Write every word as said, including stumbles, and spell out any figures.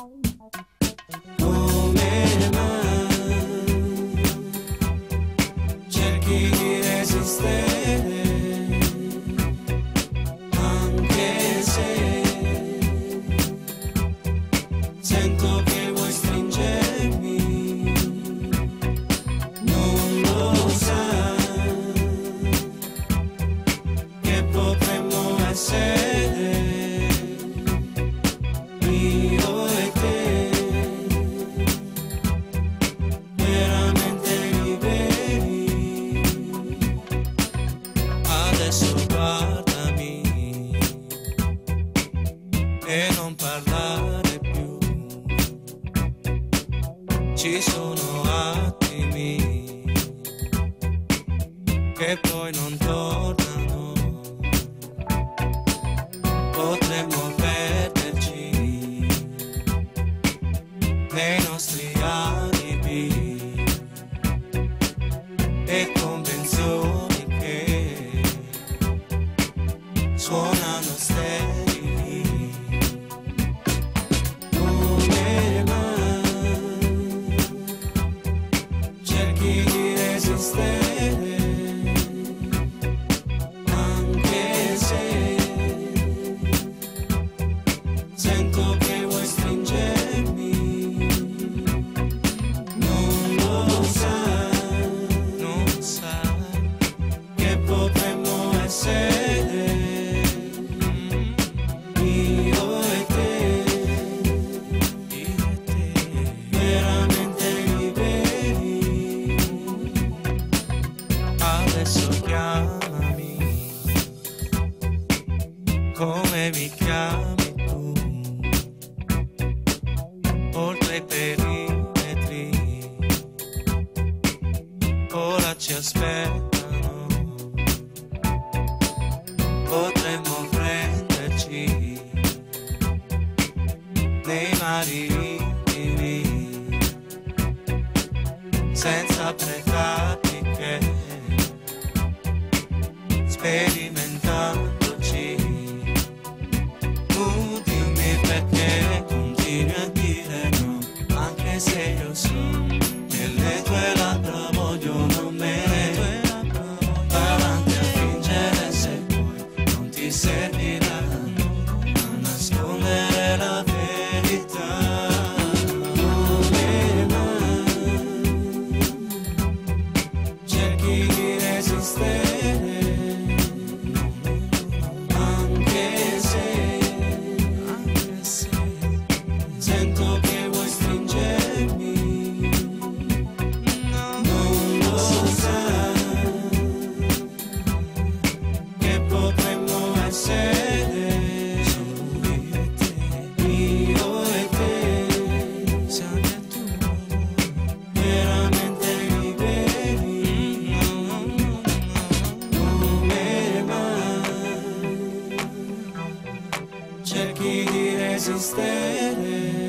Come mai cerchi di resistere, anche se sento che vuoi stringermi, non lo sai che potremmo essere io e te, veramente liberi. Adesso guardami e non parlare più, ci sono attimi che poi non tornano, potremmo perderci nei nostri alibi e convenzioni che suonano sterili. Come mai cerchi di resistere, anche se sento che vuoi stringermi, non lo sai, non sai che potremmo essere io e te, io e te, veramente liberi. Adesso chiamami come mi chiami tu, oltre i perimetri, ora ci aspettano, potremmo prenderci nei mari intimi, senza pratiche, sperimentandoci. Tu dimmi perché continui a dire no, anche se io so che le tue labbra vogliono me, davanti a fingere se poi non ti serviranno a nascondere la verità. Come mai cerchi di resistere, anche se sento che vuoi stringermi, non lo sai che potremmo essere solo io e te, io e te, siamo tu, veramente liberi. Come mai cerchi di resistere,